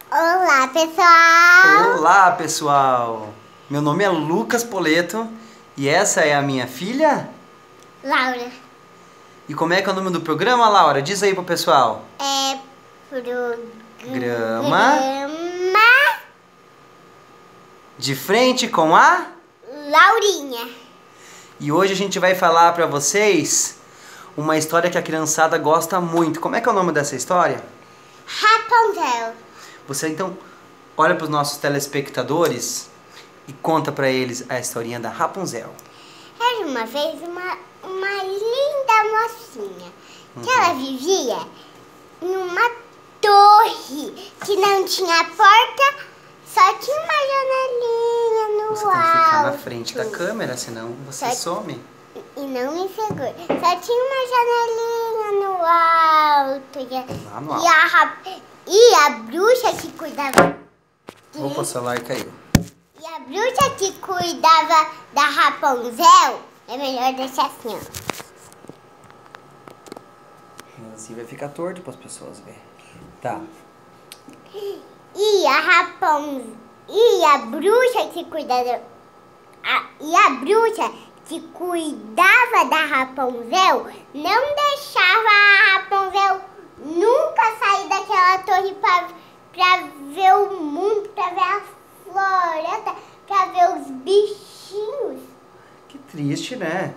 Olá, pessoal! Olá, pessoal! Meu nome é Lucas Poleto e essa é a minha filha... Laura. E como é que é o nome do programa, Laura? Diz aí pro pessoal. É Programa de frente com a... Laurinha. E hoje a gente vai falar pra vocês uma história que a criançada gosta muito. Como é que é o nome dessa história? Rapunzel. Você então olha pros nossos telespectadores e conta pra eles a historinha da Rapunzel. Era uma vez uma linda mocinha que ela vivia numa torre que não tinha porta, só tinha uma janelinha no Você tem que ficar na alto. frente da câmera, senão você some. E não me segura. Só tinha uma janelinha no alto. Lá no alto. E a bruxa que cuidava... Opa, o celular caiu. E a bruxa que cuidava da Rapunzel, é melhor deixar assim, ó. Assim vai ficar torto para as pessoas verem. Tá. E a Rapunzel... E a bruxa que cuidava... E a bruxa que cuidava da Rapunzel não deixava a Rapunzel nunca sair daquela torre pra ver o mundo, pra ver a floresta, pra ver os bichinhos. Que triste, né?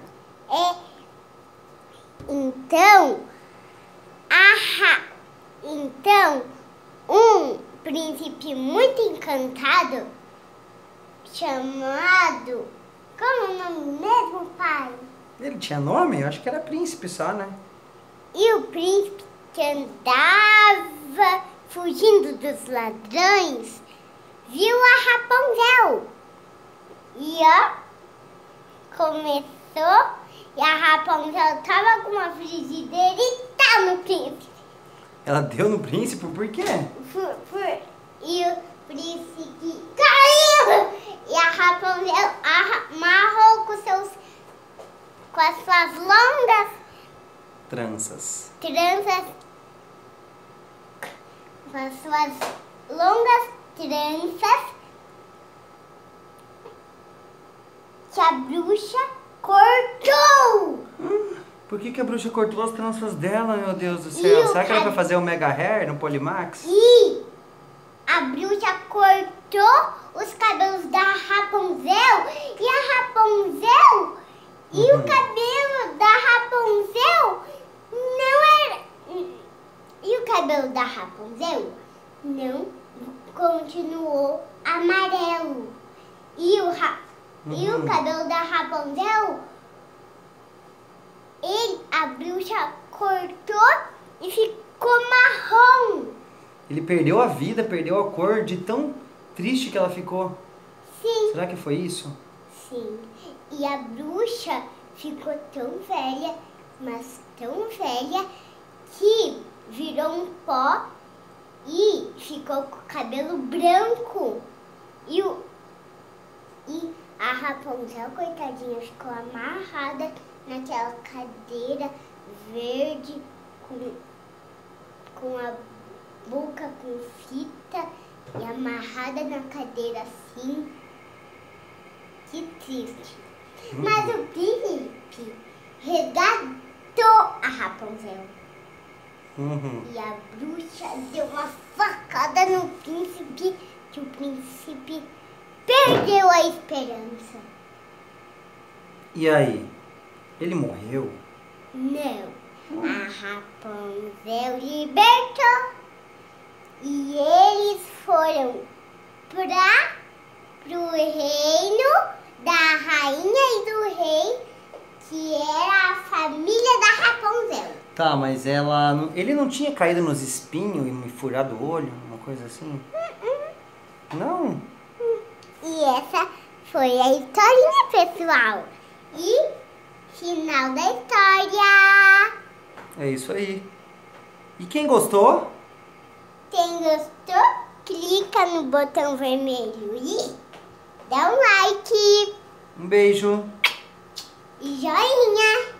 Então, um príncipe muito encantado, chamado... Como o nome mesmo, pai? Ele tinha nome? Eu acho que era príncipe só, né? E o príncipe que andava fugindo dos ladrões viu a Rapunzel. E ó, começou, e a Rapunzel tava com uma frigideira e tá no príncipe. Ela deu no príncipe? Por quê? E o príncipe caiu! E a Rapunzel amarrou com as suas longas Tranças. Com as suas longas tranças, que a bruxa cortou. Por que a bruxa cortou as tranças dela, meu Deus do céu? Será que era pra fazer o Mega Hair no Polimax? E a bruxa cortou os cabelos da Rapunzel e a Rapunzel e o cabelo da Rapunzel não era... E o cabelo da Rapunzel não continuou amarelo. E o cabelo da Rapunzel, a bruxa cortou e ficou marrom. Ele perdeu a vida, perdeu a cor de tão triste que ela ficou. Sim. Será que foi isso? Sim. E a bruxa ficou tão velha, mas tão velha, que virou um pó e ficou com o cabelo branco. E a Rapunzel, coitadinha, ficou amarrada naquela cadeira verde com a boca com fita e amarrada na cadeira assim. Que triste. Mas o príncipe resgatou a Rapunzel. E a bruxa deu uma facada no príncipe, que o príncipe perdeu a esperança. E aí? Ele morreu? Não. A Rapunzel libertou. E eles foram pro reino da rainha e do rei, que era a família da Rapunzel. Tá, mas ele não tinha caído nos espinhos e me furado o olho, uma coisa assim? Não? E essa foi a historinha, pessoal. E final da história. É isso aí. E quem gostou? Quem gostou, clica no botão vermelho e dá um like. Um beijo. E joinha.